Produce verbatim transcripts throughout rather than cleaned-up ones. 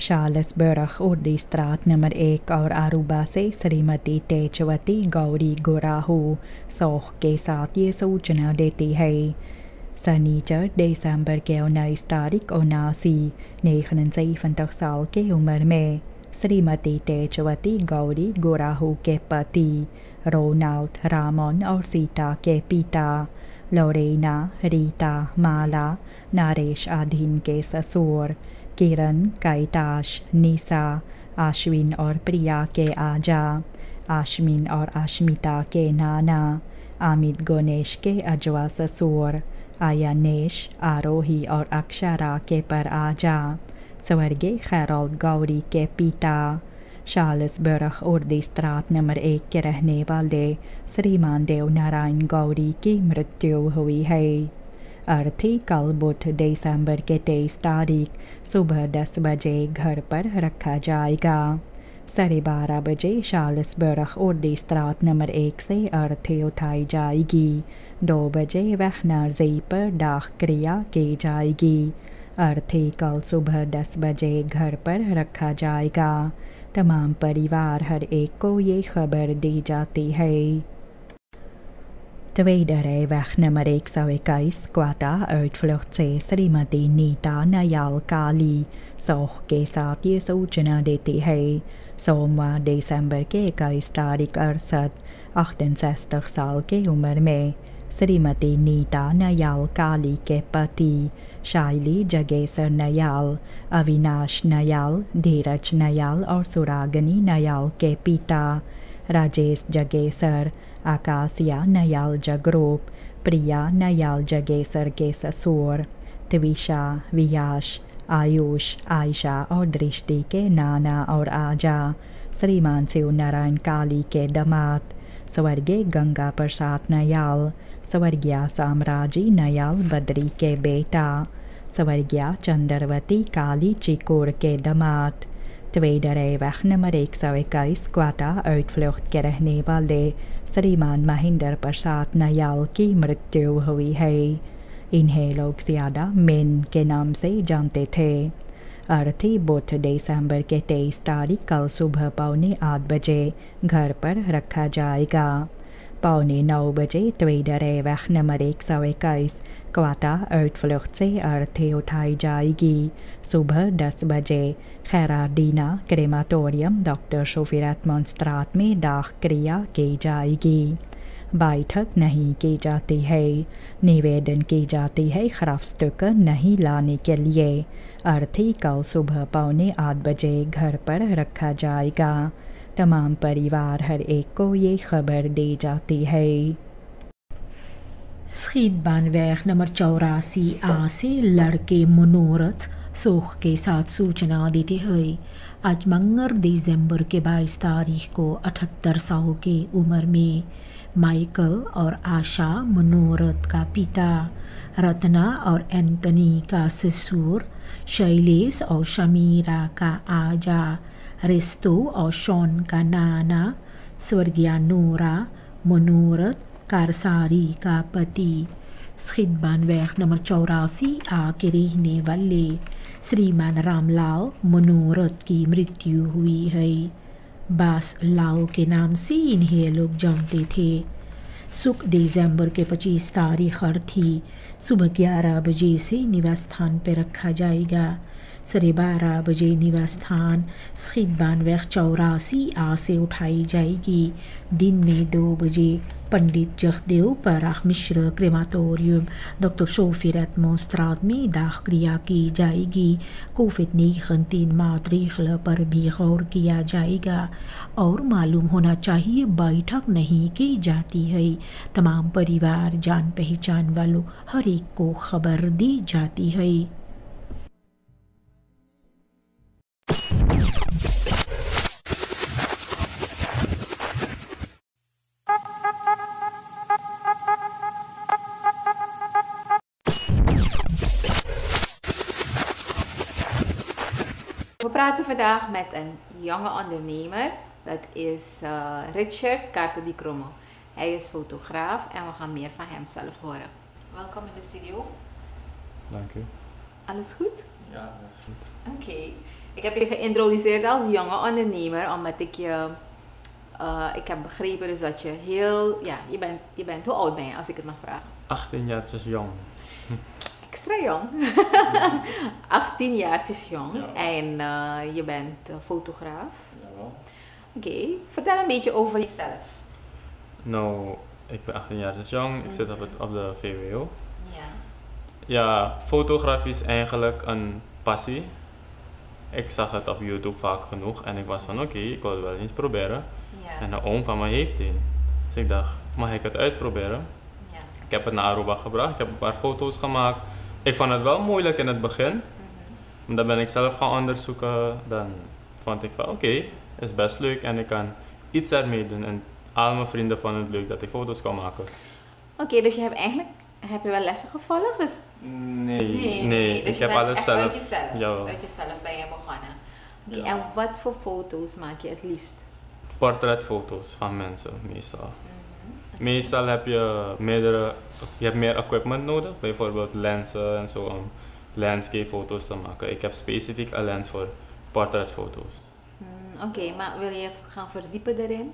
शालसबर्ग उर्दी स्ट्रात नंबर एक और अरूबा से श्रीमती तेजवती गौरी गुराहू सोख के साथ ये सूचना देती है। शनिचर दिसंबर के उन्नीस तारीख उनासी निन्यानवे साल की उम्र में श्रीमती तेजवती गौरी गुराहू के पति रोनाल्ड रामन और सीता के पिता लोरेना रीता माला नरेश आधीन के ससुर किरण कैलाश निशा अश्विन और प्रिया के आजा अश्विन और अश्मिता के नाना अमित गणेश के अजवा ससुर आयानेश आरोही और अक्षरा के पर आजा स्वर्गीय खैरोल गौरी के पिता शालसबर्ग उर्दी स्ट्रात नंबर एक के रहने वाले श्रीमान देव नारायण गौरी की मृत्यु हुई है। अर्थी कल बुध दिसंबर के तेईस तारीख सुबह दस बजे घर पर रखा जाएगा। साढ़े बारह बजे शालसबर्ग उर्दी स्ट्रात नंबर एक से अर्थी उठाई जाएगी। दो बजे वहनाजी पर दाह क्रिया की जाएगी। अर्थी कल सुबह दस बजे घर पर रखा जाएगा। तमाम परिवार हर एक को ये खबर दी जाती है। Tweedere weg nummer honderdikwijs kwata uitvlucht से श्रीमती नीता नयाल काली सोख के साथ ये सूचना देती है। सोमवार दिसंबर के इक्कीस तारीख अड़सठ अड़सठ साल की उम्र में श्रीमती नीता नयाल काली के पति शाइली जगेसर नयाल अविनाश नयाल धीरज नयाल और सुरागनी नयाल के पिता राजेश जगेसर आकाशिया नयाल जगरूप प्रिया नयाल जगेसर के ससुर त्विषा वियाश आयुष आयशा और दृष्टि के नाना और आजा श्रीमान शिव नारायण काली के दामाद स्वर्गीय गंगा प्रसाद नयाल स्वर्गीय साम्राजी नयाल बद्री के बेटा स्वर्गीय चंद्रवती काली चिकोर के दामाद Tweedere weg nummer एक सौ इक्कीस क्वाटा uitvlucht के रहने वाले श्रीमान महेंद्र प्रसाद नयाल की मृत्यु हुई है। इन्हें लोग ज्यादा मेन के नाम से जानते थे। अर्थी बुध दिसंबर के तेईस तारीख कल सुबह पौने आठ बजे घर पर रखा जाएगा। पौने नौ बजे Tweedere weg nummer एक सौ इक्कीस क्वाटा uitvlucht से अर्थी उठाई जाएगी। सुबह दस बजे खैरादीना क्रेमाटोरियम डॉक्टर शोफिरत मोन्स्ट्रात में दाह क्रिया की जाएगी। बैठक नहीं की जाती है। निवेदन की जाती है खराफस्तुक नहीं लाने के लिए। अर्थी कल सुबह पौने आठ बजे घर पर रखा जाएगा। तमाम परिवार हर एक को ये खबर दी जाती है। स्कीटबानवेग नंबर चौरासी आ से लड़के मनोरथ सोख के साथ सूचना देते हुए आज मंगल दिसंबर के बाईस तारीख को अठहत्तर साल की उम्र में माइकल और आशा मनोरथ का पिता रत्ना और एंटनी का ससुर शैलेश और शमीरा का आजा रिस्तो और शॉन का नाना स्वर्गीय नोरा मनोरथ कारसारी का पति स्कीटबानवेग नंबर चौरासी आ के रहने वाले श्रीमान रामलाल मनोरथ की मृत्यु हुई है। बास लाल के नाम से इन्हें लोग जानते थे। सुख दिसंबर के पच्चीस तारीख अर्थी सुबह ग्यारह बजे से निवास स्थान पर रखा जाएगा। साढ़े बारह बजे निवास स्थान स्कीटबानवेग चौरासी आ से उठाई जाएगी। दिन में दो बजे पंडित जगदेव पराग मिश्र क्रेमाटोरियम डॉक्टर शोफिरत मोन्स्ट्रात में दाह क्रिया की जाएगी। कोविड नाइन्टीन मातृगृह पर भी गौर किया जाएगा और मालूम होना चाहिए बैठक नहीं की जाती है। तमाम परिवार जान पहचान वालों हर एक को खबर दी जाती है। We praten vandaag met een jonge ondernemer, dat is uh, Richard Kato Di Kromo. Hij is fotograaf en we gaan meer van hem zelf horen. Welkom in de studio. Dank u. Alles goed? Ja, dat is goed. Oké. Okay. Ik heb je geïntroduceerd als jonge ondernemer, omdat ik je, uh, ik heb begrepen dus dat je heel, ja, je bent, je bent, hoe oud ben je als ik het mag vragen? achttien jaartjes jong. Extra jong. achttien jaartjes jong Ja. en uh, je bent uh, fotograaf. Jawel. Oké, okay. Vertel een beetje over jezelf. Nou, ik ben achttien jaartjes jong, ik zit op, het, op de V W O. Ja. Ja, fotografie is eigenlijk een passie. Ik zag het op YouTube vaak genoeg en ik was van oké, okay, ik wil het wel eens proberen. Ja. En een oom van me heeft een. Dus ik dacht, mag ik het uitproberen? Ja. Ik heb het naar Aruba gebracht, ik heb een paar foto's gemaakt. Ik vond het wel moeilijk in het begin. Mm-hmm. Maar dan ben ik zelf gaan onderzoeken. Dan vond ik van oké, okay, het is best leuk en ik kan iets ermee doen. En al mijn vrienden vonden het leuk dat ik foto's kon maken. Oké, okay, dus je hebt eigenlijk, heb je wel lessen gevolgd? Dus... Nee, nee, nee, nee. Dus ik heb alles zelf. Uit jezelf, Jawel. uit jezelf ben je begonnen. Okay, Ja. En wat voor foto's maak je het liefst? Portretfoto's van mensen meestal. Mm-hmm. Meestal heb je meerdere, je hebt meer equipment nodig, bijvoorbeeld lenzen en zo om landscape foto's te maken. Ik heb specifiek een lens voor portretfoto's. Mm, Oké, okay, maar wil je gaan verdiepen daarin?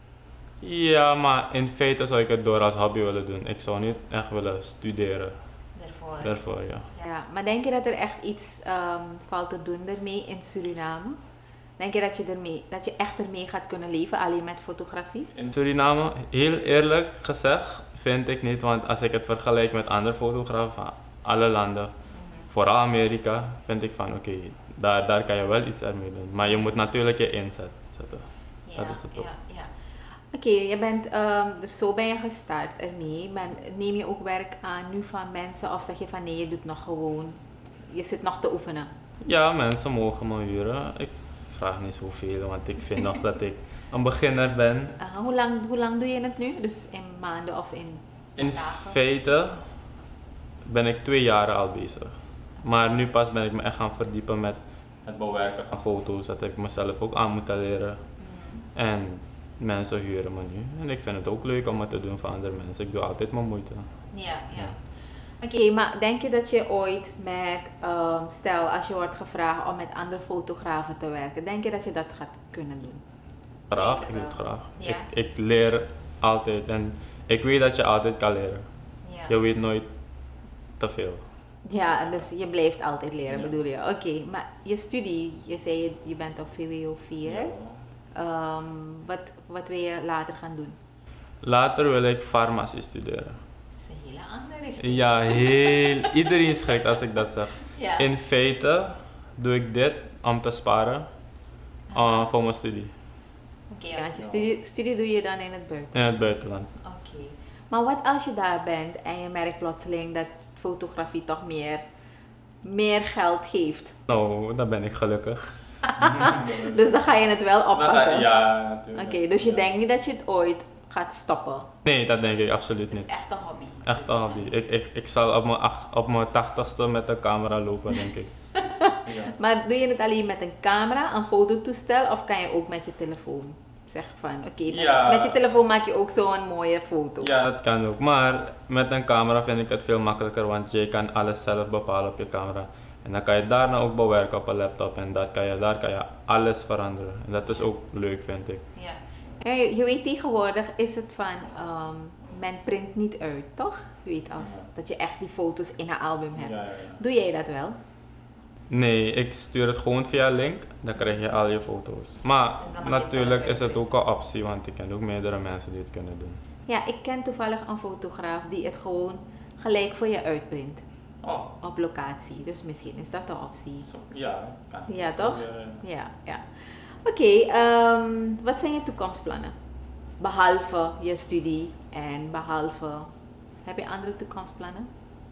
Ja, maar in feite zou ik het door als hobby willen doen. Ik zou niet echt willen studeren. Daarvoor? Daarvoor, ja. Ja, maar denk je dat er echt iets um, valt te doen ermee in Suriname? Denk je dat je, ermee, dat je echt ermee gaat kunnen leven, alleen met fotografie? In Suriname, heel eerlijk gezegd, vind ik niet. Want als ik het vergelijk met andere fotografen van alle landen, mm-hmm. vooral Amerika, vind ik van oké, okay, daar, daar kan je wel iets ermee doen. Maar je moet natuurlijk je inzet zetten. Ja, dat is het ook. Ja, ja. Oké, okay, je bent, um, dus zo ben je gestart ermee. Ben, neem je ook werk aan nu van mensen of zeg je van nee, je doet nog gewoon, je zit nog te oefenen? Ja, mensen mogen me huren. Ik vraag niet zoveel, want ik vind nog dat ik een beginner ben. Uh, hoe, lang, hoe lang doe je het nu? Dus in maanden of in In dagen? feite ben ik twee jaar al bezig. Maar nu pas ben ik me echt gaan verdiepen met het bewerken van foto's. Dat ik mezelf ook aan moet leren. Mm. En mensen huren me nu. En ik vind het ook leuk om het te doen voor andere mensen. Ik doe altijd mijn moeite. Ja, ja. ja. Oké, okay, maar denk je dat je ooit met, um, stel als je wordt gevraagd om met andere fotografen te werken, denk je dat je dat gaat kunnen doen? Graag, ik doe het graag. Ja? Ik, ik leer altijd en ik weet dat je altijd kan leren. Ja. Je weet nooit te veel. Ja, dus je blijft altijd leren, ja. Bedoel je? Oké, okay, maar je studie, je zei je, je bent op V W O vier. Ja. Um, wat, wat wil je later gaan doen? Later wil ik farmacie studeren. Dat is een hele andere richting. Ja, heel, iedereen schrikt als ik dat zeg. Ja. In feite doe ik dit om te sparen uh, voor mijn studie. Oké, okay, want je studie, studie doe je dan in het buitenland? In het buitenland. Oké. Okay. Maar wat als je daar bent en je merkt plotseling dat fotografie toch meer, meer geld geeft? Nou, dan ben ik gelukkig. Dus dan ga je het wel oppakken? Ja, natuurlijk. Oké, okay, dus je ja. denkt niet dat je het ooit gaat stoppen? Nee, dat denk ik absoluut niet. Het is echt een hobby? Echt een hobby. Ik, ik, ik zal op mijn, op mijn tachtigste met de camera lopen, denk ik. Ja. Maar doe je het alleen met een camera, een fototoestel, of kan je ook met je telefoon? Zeg van, oké, okay, met, ja. met je telefoon maak je ook zo'n mooie foto. Ja, dat kan ook. Maar met een camera vind ik het veel makkelijker, want je kan alles zelf bepalen op je camera. En dan kan je daarna ook bewerken op een laptop en dat kan je, daar kan je alles veranderen. En dat is ook leuk, vind ik. Ja. Ja, je, je weet tegenwoordig is het van, um, men print niet uit, toch? Je weet als, ja. Dat je echt die foto's in een album hebt. Ja, ja, ja. Doe jij dat wel? Nee, ik stuur het gewoon via link, dan krijg je al je foto's. Maar dus natuurlijk is het ook een optie, want ik ken ook meerdere mensen die het kunnen doen. Ja, ik ken toevallig een fotograaf die het gewoon gelijk voor je uitprint. Oh. Op locatie, dus misschien is dat een optie. Zo, ja, kan. Ja, toch? Ja, ja. ja. Oké, okay, um, wat zijn je toekomstplannen? Behalve je studie en behalve, heb je andere toekomstplannen?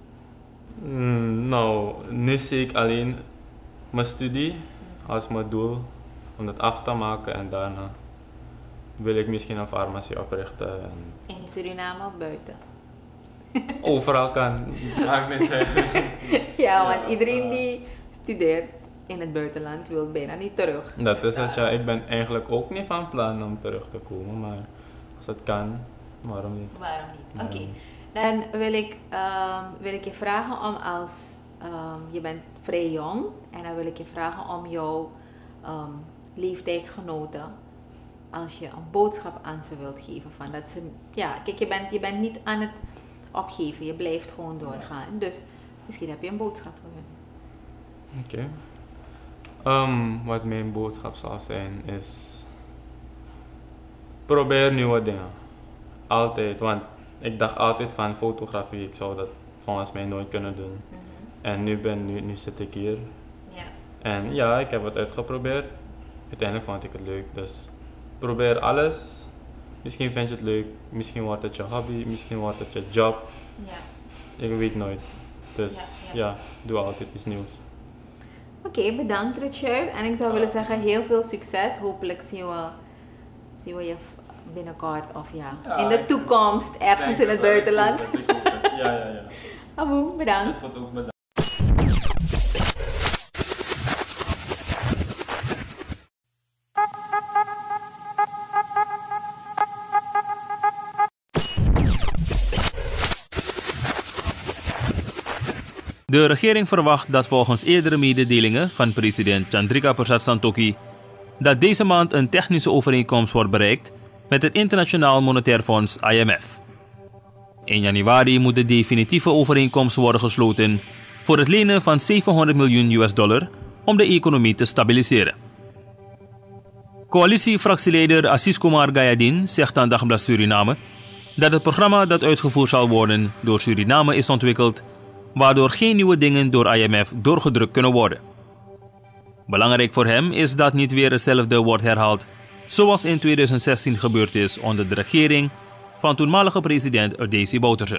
Mm, nou, nu zie ik alleen mijn studie als mijn doel om dat af te maken en daarna wil ik misschien een farmacie oprichten. En in Suriname of buiten? Overal kan, ga ik niet zeggen. Ja, want iedereen die studeert in het buitenland wil bijna niet terug. Dat is het, ja. Ik ben eigenlijk ook niet van plan om terug te komen, maar als het kan, waarom niet? Waarom niet? Oké. Okay. Dan wil ik, um, wil ik je vragen om als, um, je bent vrij jong, en dan wil ik je vragen om jouw um, leeftijdsgenoten, als je een boodschap aan ze wilt geven van dat ze, ja, kijk, je bent, je bent niet aan het opgeven, je blijft gewoon doorgaan. Dus misschien heb je een boodschap voor hen. Oké. Okay. Um, wat mijn boodschap zal zijn is, probeer nieuwe dingen. Altijd, want ik dacht altijd van fotografie, ik zou dat volgens mij nooit kunnen doen. Mm-hmm. En nu, ben, nu, nu zit ik hier. Yeah. En ja, ik heb het uitgeprobeerd. Uiteindelijk vond ik het leuk, dus probeer alles. Misschien vind je het leuk, misschien wordt het je hobby, misschien wordt het je job. Yeah. Ik weet nooit. Dus yeah, yeah. ja, doe altijd iets nieuws. Oké, okay, bedankt Richard. En ik zou willen zeggen heel veel succes. Hopelijk zien we, zien we je binnenkort of ja, ja in de toekomst ergens in het buitenland. Ik hoop het, ik hoop het. Ja, ja, ja. Aboe, bedankt. Dat is ook bedankt. De regering verwacht dat volgens eerdere mededelingen van president Chandrika Persat Santokhi dat deze maand een technische overeenkomst wordt bereikt met het Internationaal Monetair Fonds I M F. In januari moet de definitieve overeenkomst worden gesloten voor het lenen van zevenhonderd miljoen U S dollar om de economie te stabiliseren. Coalitiefractieleider Assis Kumar Gayadin zegt aan Dagblad Suriname dat het programma dat uitgevoerd zal worden door Suriname is ontwikkeld, waardoor geen nieuwe dingen door I M F doorgedrukt kunnen worden. Belangrijk voor hem is dat niet weer hetzelfde wordt herhaald, zoals in tweeduizend zestien gebeurd is onder de regering van toenmalige president Desi Bouterse.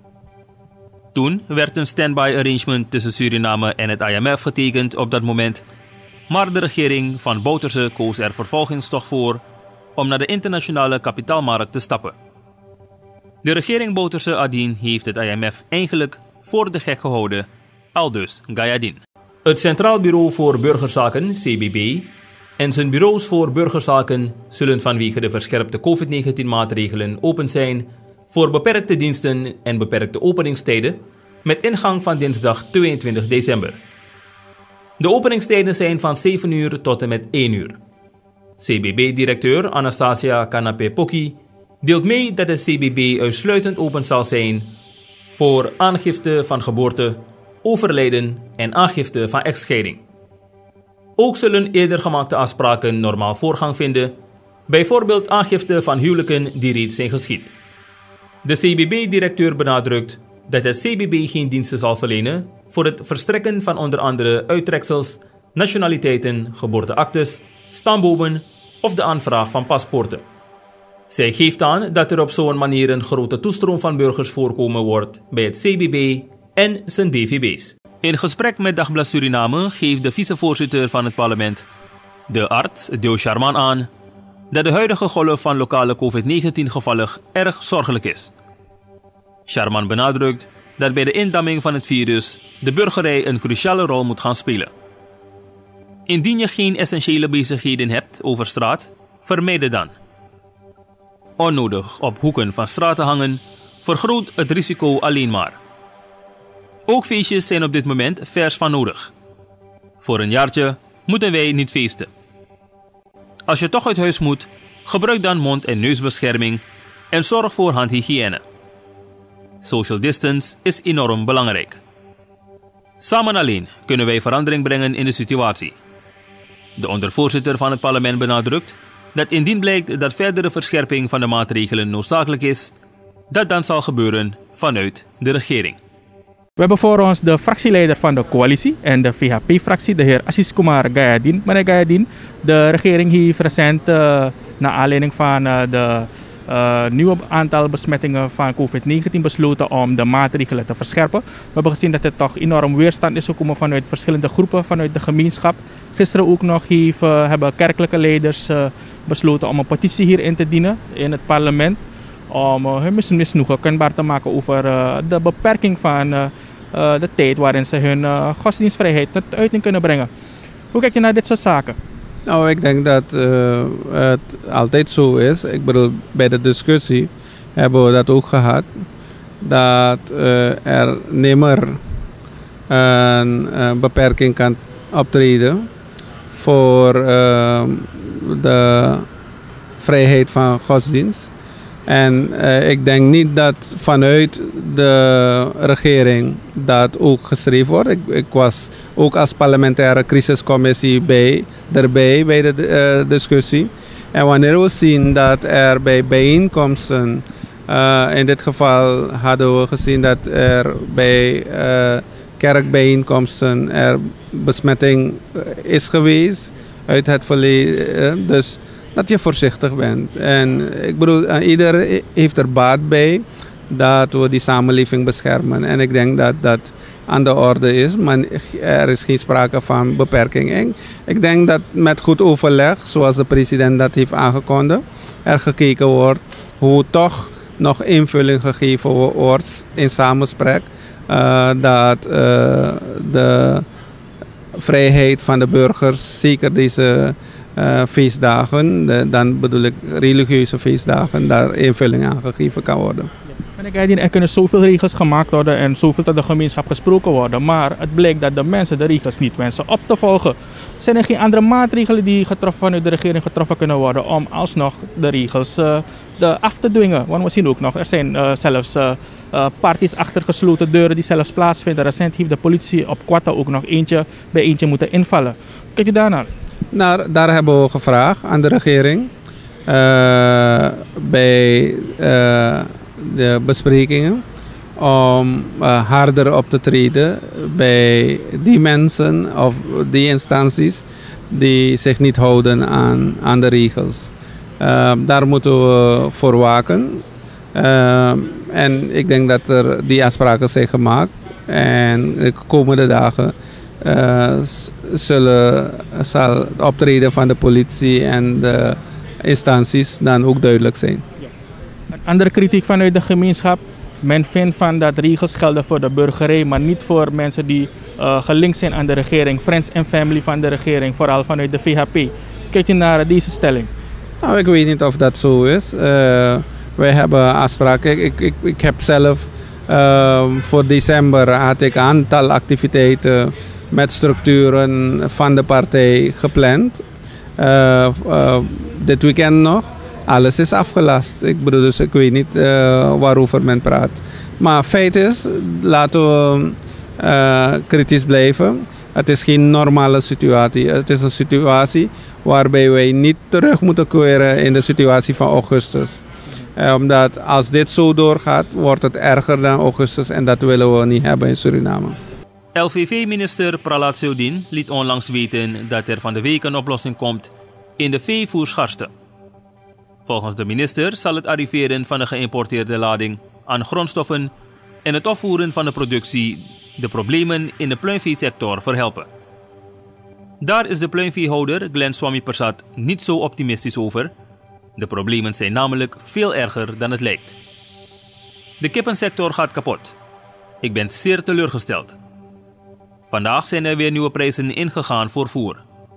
Toen werd een standby arrangement tussen Suriname en het I M F getekend op dat moment, maar de regering van Bouterse koos er vervolgens toch voor om naar de internationale kapitaalmarkt te stappen. De regering Bouterse Adien heeft het I M F eigenlijk voor de gek gehouden, aldus Gayadin. Het Centraal Bureau voor Burgerzaken, C B B, en zijn bureaus voor burgerzaken zullen vanwege de verscherpte COVID negentien maatregelen open zijn voor beperkte diensten en beperkte openingstijden met ingang van dinsdag tweeëntwintig december. De openingstijden zijn van zeven uur tot en met één uur. C B B-directeur Anastasia Kanape-Poki deelt mee dat het C B B uitsluitend open zal zijn voor aangifte van geboorte, overlijden en aangifte van echtscheiding. Ook zullen eerder gemaakte afspraken normaal voorgang vinden, bijvoorbeeld aangifte van huwelijken die reeds zijn geschied. De C B B-directeur benadrukt dat het C B B geen diensten zal verlenen voor het verstrekken van onder andere uittreksels, nationaliteiten, geboorteactes, stambomen of de aanvraag van paspoorten. Zij geeft aan dat er op zo'n manier een grote toestroom van burgers voorkomen wordt bij het C B B en zijn B V B's. In gesprek met Dagblad Suriname geeft de vicevoorzitter van het parlement, de arts Deo Sharman, aan dat de huidige golf van lokale COVID negentien gevallen erg zorgelijk is. Sharman benadrukt dat bij de indamming van het virus de burgerij een cruciale rol moet gaan spelen. Indien je geen essentiële bezigheden hebt over straat, vermijd het dan. Onnodig op hoeken van straten hangen vergroot het risico alleen maar. Ook feestjes zijn op dit moment vers van nodig. Voor een jaartje moeten wij niet feesten. Als je toch uit huis moet, gebruik dan mond- en neusbescherming en zorg voor handhygiëne. Social distance is enorm belangrijk. Samen alleen kunnen wij verandering brengen in de situatie. De ondervoorzitter van het parlement benadrukt dat indien blijkt dat verdere verscherping van de maatregelen noodzakelijk is, dat dan zal gebeuren vanuit de regering. We hebben voor ons de fractieleider van de coalitie en de V H P-fractie, de heer Assis Kumar Gayadin. Meneer Gayadin, de regering heeft recent, uh, naar aanleiding van uh, de uh, nieuwe aantal besmettingen van COVID negentien besloten om de maatregelen te verscherpen. We hebben gezien dat er toch enorm weerstand is gekomen vanuit verschillende groepen, vanuit de gemeenschap. Gisteren ook nog heeft, uh, hebben kerkelijke leiders uh, besloten om een petitie hierin te dienen in het parlement, om uh, hun misnoegen kenbaar te maken over uh, de beperking van uh, uh, de tijd waarin ze hun uh, godsdienstvrijheid tot uiting kunnen brengen. Hoe kijk je naar dit soort zaken? Nou, ik denk dat uh, het altijd zo is. Ik bedoel, bij de discussie hebben we dat ook gehad. Dat uh, er nimmer een uh, beperking kan optreden voor uh, de vrijheid van godsdienst. En uh, ik denk niet dat vanuit de regering dat ook geschreven wordt. Ik, ik was ook als parlementaire crisiscommissie bij, erbij bij de uh, discussie. En wanneer we zien dat er bij bijeenkomsten, uh, in dit geval hadden we gezien dat er bij uh, kerkbijeenkomsten er besmetting is geweest uit het verleden. Dus dat je voorzichtig bent. En ik bedoel, ieder heeft er baat bij dat we die samenleving beschermen. En ik denk dat dat aan de orde is, maar er is geen sprake van beperking. En ik denk dat met goed overleg, zoals de president dat heeft aangekondigd, er gekeken wordt hoe toch nog invulling gegeven wordt in samenspraak. Uh, dat uh, de vrijheid van de burgers, zeker deze uh, feestdagen, de, dan bedoel ik religieuze feestdagen, daar invulling aan gegeven kan worden. En er kunnen zoveel regels gemaakt worden en zoveel tot de gemeenschap gesproken worden, maar het blijkt dat de mensen de regels niet wensen op te volgen. Zijn er geen andere maatregelen die getroffen vanuit de regering getroffen kunnen worden om alsnog de regels uh, de af te dwingen? Want we zien ook nog, er zijn uh, zelfs uh, uh, parties achter gesloten deuren die zelfs plaatsvinden. Recent heeft de politie op Quatta ook nog eentje bij eentje moeten invallen. Kijk je daarnaar? Nou, daar hebben we gevraagd aan de regering. Uh, bij uh, de besprekingen om uh, harder op te treden bij die mensen of die instanties die zich niet houden aan, aan de regels. Uh, daar moeten we voor waken. Uh, en ik denk dat er die afspraken zijn gemaakt. En de komende dagen uh, zullen, zal het optreden van de politie en de instanties dan ook duidelijk zijn. Een andere kritiek vanuit de gemeenschap. Men vindt van dat regels gelden voor de burgerij, maar niet voor mensen die uh, gelinkt zijn aan de regering. Friends en family van de regering, vooral vanuit de V H P. Kijk je naar deze stelling? Nou, ik weet niet of dat zo is. Uh, wij hebben afspraken. Ik, ik, ik heb zelf uh, voor december had ik een aantal activiteiten met structuren van de partij gepland. Uh, uh, dit weekend nog. Alles is afgelast. Ik bedoel, dus ik weet niet uh, waarover men praat. Maar feit is, laten we uh, kritisch blijven. Het is geen normale situatie. Het is een situatie waarbij wij niet terug moeten keren in de situatie van augustus. Uh, omdat als dit zo doorgaat, wordt het erger dan augustus en dat willen we niet hebben in Suriname. L V V-minister Pralat Seudin liet onlangs weten dat er van de week een oplossing komt in de veevoerschaarste. Volgens de minister zal het arriveren van de geïmporteerde lading aan grondstoffen en het opvoeren van de productie de problemen in de pluimveesector verhelpen. Daar is de pluimveehouder Glenn Swami Persat niet zo optimistisch over. De problemen zijn namelijk veel erger dan het lijkt. De kippensector gaat kapot. Ik ben zeer teleurgesteld. Vandaag zijn er weer nieuwe prijzen ingegaan voor voer.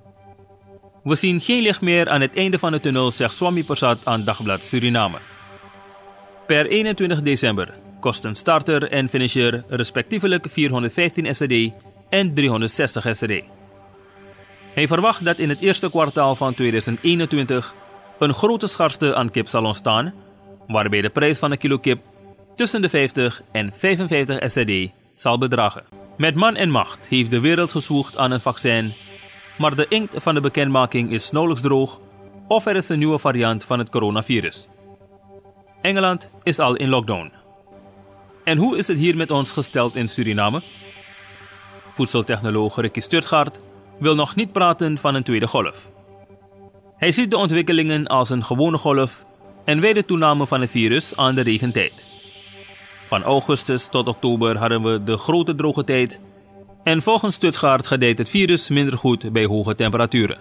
We zien geen licht meer aan het einde van de tunnel, zegt Swami Persat aan Dagblad Suriname. Per eenentwintig december kosten starter en finisher respectievelijk vierhonderdvijftien S C D en driehonderdzestig S C D. Hij verwacht dat in het eerste kwartaal van tweeduizend eenentwintig een grote schaarste aan kip zal ontstaan, waarbij de prijs van een kilo kip tussen de vijftig en vijfenvijftig S C D zal bedragen. Met man en macht heeft de wereld gezwoegd aan een vaccin, maar de inkt van de bekendmaking is nauwelijks droog of er is een nieuwe variant van het coronavirus. Engeland is al in lockdown. En hoe is het hier met ons gesteld in Suriname? Voedseltechnoloog Ricky Stuttgart wil nog niet praten van een tweede golf. Hij ziet de ontwikkelingen als een gewone golf en wijdt de toename van het virus aan de regentijd. Van augustus tot oktober hadden we de grote droge tijd en volgens Stuttgart gedijt het virus minder goed bij hoge temperaturen.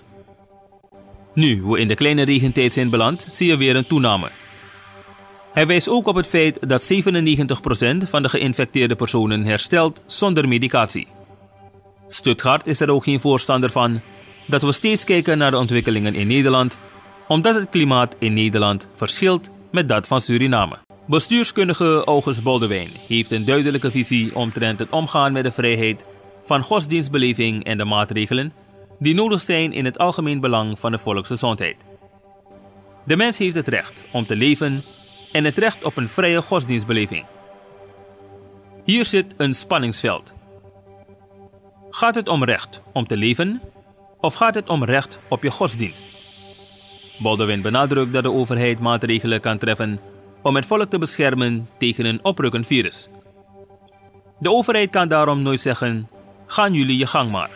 Nu we in de kleine regentijd zijn beland, zie je weer een toename. Hij wijst ook op het feit dat zevenennegentig procent van de geïnfecteerde personen herstelt zonder medicatie. Stuttgart is er ook geen voorstander van dat we steeds kijken naar de ontwikkelingen in Nederland, omdat het klimaat in Nederland verschilt met dat van Suriname. Bestuurskundige August Boldewijn heeft een duidelijke visie omtrent het omgaan met de vrijheid van godsdienstbeleving en de maatregelen die nodig zijn in het algemeen belang van de volksgezondheid. De mens heeft het recht om te leven en het recht op een vrije godsdienstbeleving. Hier zit een spanningsveld. Gaat het om recht om te leven of gaat het om recht op je godsdienst? Baldwin benadrukt dat de overheid maatregelen kan treffen om het volk te beschermen tegen een oprukkend virus. De overheid kan daarom nooit zeggen, gaan jullie je gang maar.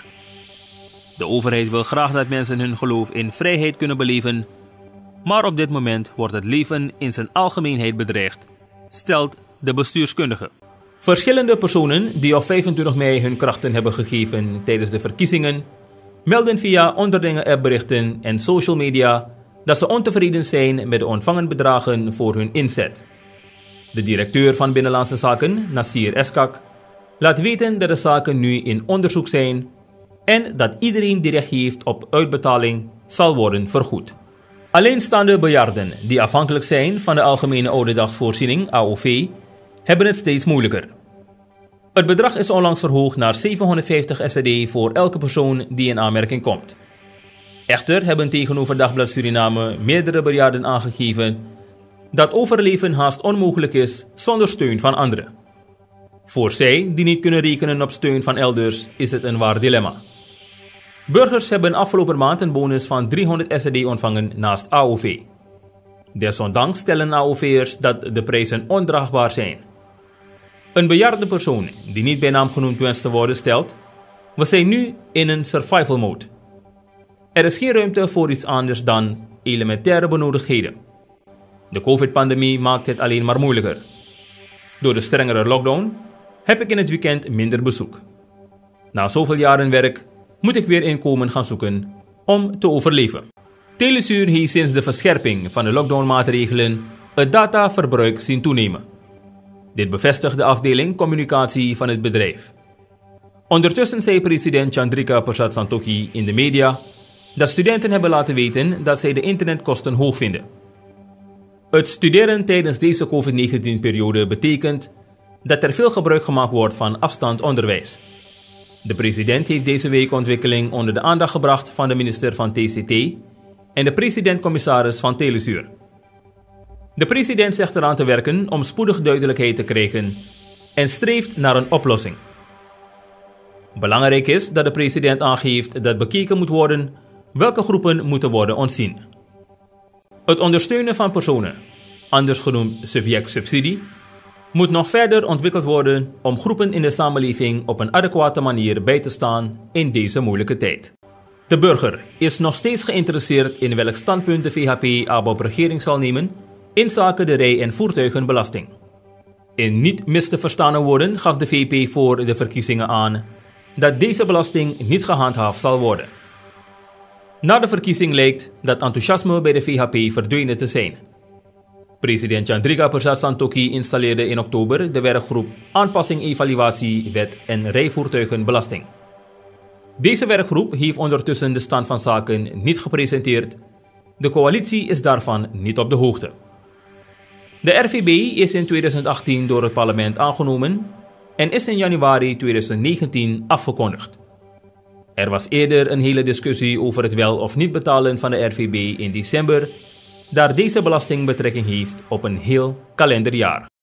De overheid wil graag dat mensen hun geloof in vrijheid kunnen beleven, maar op dit moment wordt het leven in zijn algemeenheid bedreigd, stelt de bestuurskundige. Verschillende personen die op vijfentwintig mei hun krachten hebben gegeven tijdens de verkiezingen, melden via onderlinge appberichten en social media dat ze ontevreden zijn met de ontvangen bedragen voor hun inzet. De directeur van Binnenlandse Zaken, Nasir Eskak, laat weten dat de zaken nu in onderzoek zijn en dat iedereen die recht heeft op uitbetaling zal worden vergoed. Alleenstaande bejaarden die afhankelijk zijn van de Algemene Ouderdagsvoorziening A O V hebben het steeds moeilijker. Het bedrag is onlangs verhoogd naar zevenhonderdvijftig S R D voor elke persoon die in aanmerking komt. Echter hebben tegenover Dagblad Suriname meerdere bejaarden aangegeven dat overleven haast onmogelijk is zonder steun van anderen. Voor zij die niet kunnen rekenen op steun van elders is het een waar dilemma. Burgers hebben afgelopen maand een bonus van driehonderd S R D ontvangen naast A O V. Desondanks stellen A O V'ers dat de prijzen ondraagbaar zijn. Een bejaarde persoon die niet bij naam genoemd wenst te worden stelt: we zijn nu in een survival mode. Er is geen ruimte voor iets anders dan elementaire benodigdheden. De COVID-pandemie maakt het alleen maar moeilijker. Door de strengere lockdown heb ik in het weekend minder bezoek. Na zoveel jaren werk moet ik weer inkomen gaan zoeken om te overleven. Telesuur heeft sinds de verscherping van de lockdownmaatregelen het dataverbruik zien toenemen. Dit bevestigt de afdeling communicatie van het bedrijf. Ondertussen zei president Chandrika Persat Santokhi in de media dat studenten hebben laten weten dat zij de internetkosten hoog vinden. Het studeren tijdens deze COVID negentien periode betekent dat er veel gebruik gemaakt wordt van afstandonderwijs. De president heeft deze week ontwikkeling onder de aandacht gebracht van de minister van T C T en de president-commissaris van Telesuur. De president zegt eraan te werken om spoedig duidelijkheid te krijgen en streeft naar een oplossing. Belangrijk is dat de president aangeeft dat bekeken moet worden welke groepen moeten worden ontzien. Het ondersteunen van personen, anders genoemd subject-subsidie, moet nog verder ontwikkeld worden om groepen in de samenleving op een adequate manier bij te staan in deze moeilijke tijd. De burger is nog steeds geïnteresseerd in welk standpunt de V H P-A B O P-regering zal nemen in zaken de rij- en voertuigenbelasting. In niet mis te verstane woorden gaf de V P voor de verkiezingen aan dat deze belasting niet gehandhaafd zal worden. Na de verkiezing lijkt dat enthousiasme bij de V H P verdwenen te zijn. President Chandrika Persat Santokhi installeerde in oktober de werkgroep Aanpassing Evaluatie Wet en Rijvoertuigenbelasting. Deze werkgroep heeft ondertussen de stand van zaken niet gepresenteerd. De coalitie is daarvan niet op de hoogte. De R V B is in tweeduizend achttien door het parlement aangenomen en is in januari tweeduizend negentien afgekondigd. Er was eerder een hele discussie over het wel of niet betalen van de R V B in december, daar deze belasting betrekking heeft op een heel kalenderjaar.